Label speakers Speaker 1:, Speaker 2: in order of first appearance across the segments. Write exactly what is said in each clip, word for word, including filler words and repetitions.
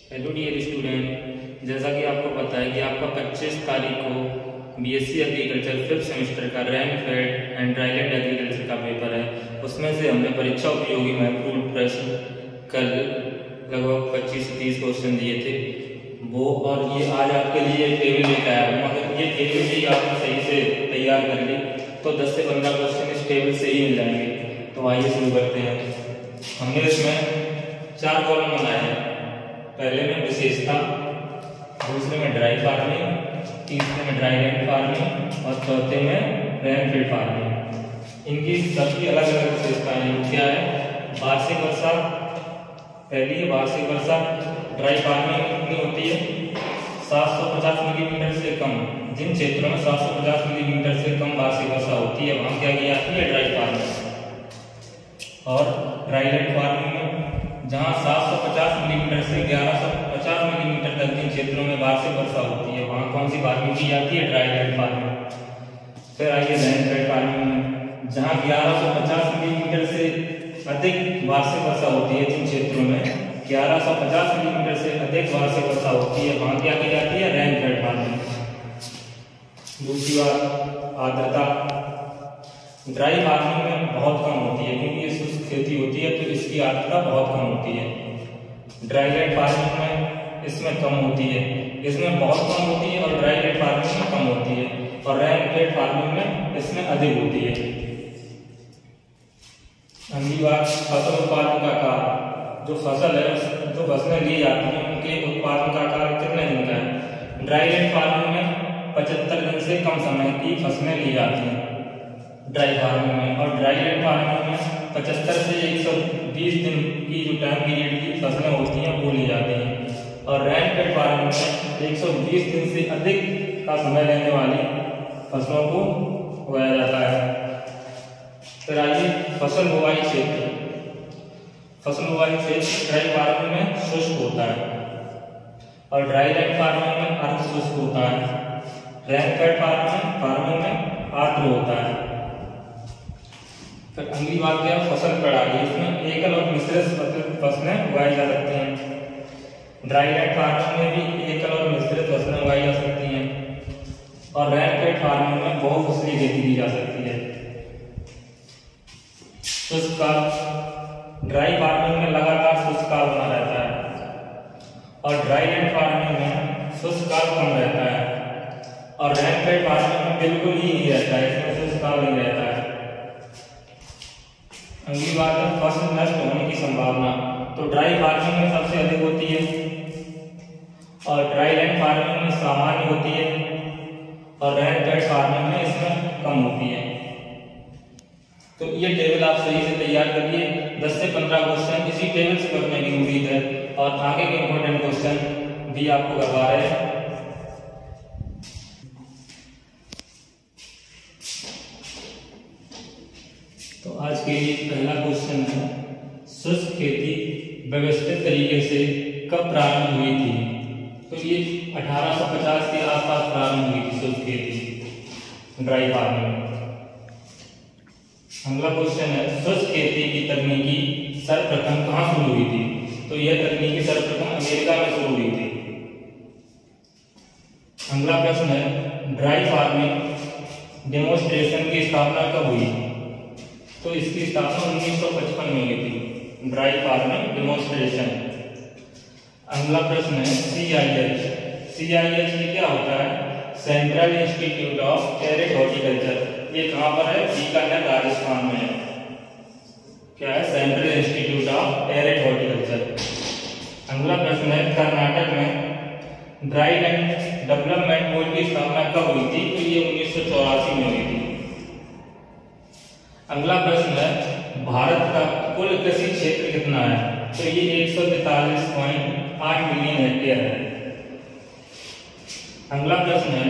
Speaker 1: Hello dear student, जैसा कि आपको पता है कि आपका पच्चीस तारीख को बीएससी एग्रीकल्चर फिफ्थ सेमेस्टर का रैनफेड एंड ड्राईलैंड एग्रीकल्चर का पेपर है। उसमें से हमने परीक्षा उपयोगी महत्वपूर्ण प्रश्न कल लगभग पच्चीस से तीस क्वेश्चन दिए थे वो, और ये आज आपके लिए टेबल लेकर आया हूँ। अगर ये टेबल भी आपने सही से तैयार कर ली तो दस से पंद्रह क्वेश्चन इस टेबल से ही मिल जाएंगे। तो आइए शुरू करते हैं। हमने इसमें चार कॉलम बनाए हैं। पहले में विशेषता, दूसरे में ड्राई फार्मिंग, तीसरे में ड्राईलैंड फार्मिंग और चौथे में रैनफेड फार्मिंग। इनकी सबकी अलग अलग विशेषताएं हैं। क्या है? वार्षिक वर्षा, पहली है वार्षिक वर्षा। ड्राई फार्मिंग कितनी होती है? सात सौ पचास मिलीमीटर से कम। जिन क्षेत्रों में सात सौ पचास मिलीमीटर से कम वार्षिक वर्षा होती है वहां क्या की जाती है? Dry farming. और ड्राईलैंड फार्मिंग में जहां सात सौ पचास मिलीमीटर से ग्यारह सौ पचास मिलीमीटर तक जिन क्षेत्रों में वार्षिक वर्षा होती है वहां कौन सी फार्मिंग की जाती है? Dryland farming. फिर आइए रैनफेड फार्मिंग में, जहां ग्यारह सौ पचास मिलीमीटर से अधिक वार्षिक वर्षा होती है, जिन क्षेत्रों में ग्यारह सौ पचास मिलीमीटर से अधिक वार्षिक वर्षा होती है वहां क्या की जाती है? Rainfed farming. दूसरी बात, आर्द्रता। ड्राई फार्मिंग में बहुत कम होती है क्योंकि ये शुष्क खेती होती है तो इसकी आर्द्रता बहुत कम होती है। ड्राईलैंड फार्मिंग में इसमें कम होती है, इसमें बहुत कम होती है और ड्राईलैंड फार्मिंग में कम होती है, और रैनफेड फार्मिंग में इसमें अधिक होती है। अगली बात, फसल उत्पादन का काल। जो फसल है, जो फसलें ली जाती हैं उनके उत्पादन का काल कितने दिन का है? ड्राईलैंड फार्मिंग में पचहत्तर दिन से कम समय की फसलें ली जाती हैं ड्राई फार्मिंग में, और ड्राईलैंड फार्मिंग में पचहत्तर से एक सौ बीस दिन की जो टाइम पीरियड की फसलें होती हैं वो ली जाती हैं, और रैनफेड फार्मिंग में एक सौ बीस दिन से अधिक का समय लेने वाली फसलों को उगाया जाता है। फिर आइए फसल बुवाई क्षेत्र। फसल बुवाई क्षेत्र ड्राई फार्मिंग में शुष्क होता है और ड्राईलैंड फार्मिंग में अर्ध शुष्क होता है। रैनफेड फार्मिंग फार्मिंग में आर्द्र होता है। फिर अगली बात क्या है? फसल प्रणाली। इसमें एकल और मिश्रित फसलें उगाई जा सकती हैं। ड्राईलैंड फार्मिंग में भी एकल और मिश्रित फसलें उगाई जा सकती हैं, और रैनफेड फार्मिंग में बहुफसली खेती की जा सकती है। शुष्क काल। ड्राई फार्मिंग में लगातार शुष्क काल बना रहता है, और ड्राईलैंड फार्मिंग में शुष्क काल कम रहता है, और रैनफेड फार्मिंग में बिल्कुल ही नहीं रहता है, इसमें शुष्क काल नहीं रहता है। अगली बात है फसल नष्ट होने की संभावना। तो ड्राई फार्मिंग में सबसे अधिक होती है, और ड्राईलैंड फार्मिंग में सामान्य होती है, और रैनफेड फार्मिंग में इसमें कम होती है। तो ये टेबल आप सही से तैयार करिए। दस से पंद्रह क्वेश्चन इसी टेबल से करने की उम्मीद है, और आगे के इंपॉर्टेंट क्वेश्चन भी आपको करवा रहे हैं। तो आज के लिए पहला क्वेश्चन है, शुष्क खेती व्यवस्थित तरीके से कब प्रारंभ हुई थी? तो ये अठारह सौ पचास के आसपास प्रारंभ हुई थी शुष्क खेती, ड्राई फार्मिंग। अगला क्वेश्चन है, शुष्क खेती की तकनीकी सर्वप्रथम कहाँ शुरू हुई थी? तो यह तकनीकी सर्वप्रथम अमेरिका में शुरू हुई थी। अगला प्रश्न है, ड्राई फार्मिंग डेमोन्स्ट्रेशन की स्थापना कब हुई? तो इसकी स्थापना उन्नीस सौ पचपन में हुई थी, ड्राई फार्मिंग डेमोन्स्ट्रेशन। अगला प्रश्न है, सी I H. C I H ये क्या होता है? Central institute of temperate horticulture. ये कहाँ पर है? बीकानेर राजस्थान में है। क्या है? Central institute of temperate horticulture. अगला प्रश्न है, कर्नाटक में ड्राईलैंड डेवलपमेंट बोर्ड की स्थापना कब हुई थी? तो ये उन्नीस सौ चौरासी में हुई थी। अगला प्रश्न है, भारत का कुल कृषि क्षेत्र कितना है? तो ये एक सौ तैतालीस पॉइंट आठ मिलियन हेक्टेयर है। अगला प्रश्न है,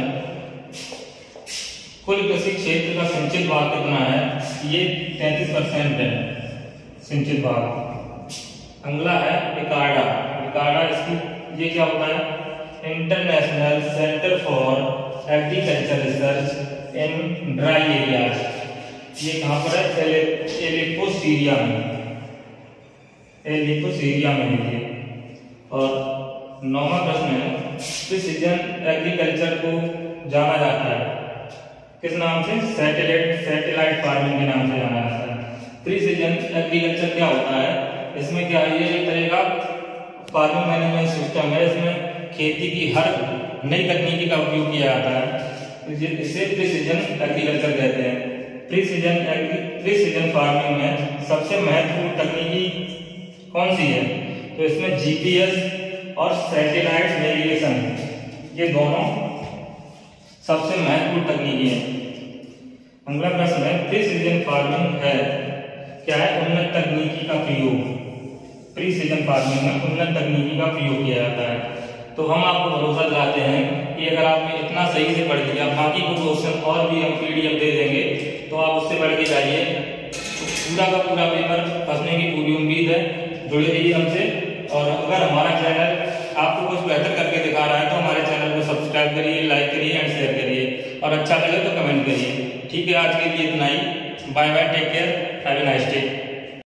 Speaker 1: कुल कृषि क्षेत्र का सिंचित भाग कितना है? ये तैंतीस परसेंट है सिंचित भाग। अगला है इकार्डा। इकार्डा इसकी ये क्या होता है? International centre for agriculture research in dry areas. ये कहां पर है? एलेप्पो सीरिया में, एलेप्पो सीरिया में है। और नौवां प्रश्न है, प्रिसीजन एग्रीकल्चर को जाना जाता है किस नाम से? सैटेलाइट सैटेलाइट फार्मिंग के नाम से जाना जाता है। प्रिसीजन एग्रीकल्चर क्या होता है? इसमें क्या है, ये एक तरह का फार्मिंग मैनेजमेंट सिस्टम है। इसमें खेती की हर नई तकनीकी का उपयोग किया जाता है, इसे प्रिसीजन एग्रीकल्चर कहते हैं। प्रिसीजन प्रिसीजन फार्मिंग में सबसे महत्वपूर्ण तकनीकी कौन सी है? तो इसमें जीपीएस और सैटेलाइट नेविगेशन, ये दोनों सबसे महत्वपूर्ण तकनीकी है। अगला प्रश्न है, प्रिसीजन फार्मिंग है क्या है? उन्नत तकनीकी का प्रयोग। प्रिसीजन फार्मिंग में उन्नत तकनीकी का प्रयोग किया जाता है। तो हम आपको भरोसा दिलाते हैं कि अगर आपने इतना सही से पढ़ लिया, बाकी को क्वेश्चन और भी हम पीडीएफ दे देंगे, तो आप उससे पढ़ के जाइए। तो पूरा का पूरा पेपर फंसने की पूरी उम्मीद है। जुड़े रहिए हमसे, और अगर हमारा चैनल आपको कुछ बेहतर करके दिखा रहा है तो हमारे चैनल को सब्सक्राइब करिए, लाइक करिए एंड शेयर करिए, और अच्छा लगे तो कमेंट करिए। ठीक है, आज के लिए इतना ही। Bye bye, take care, have a nice day.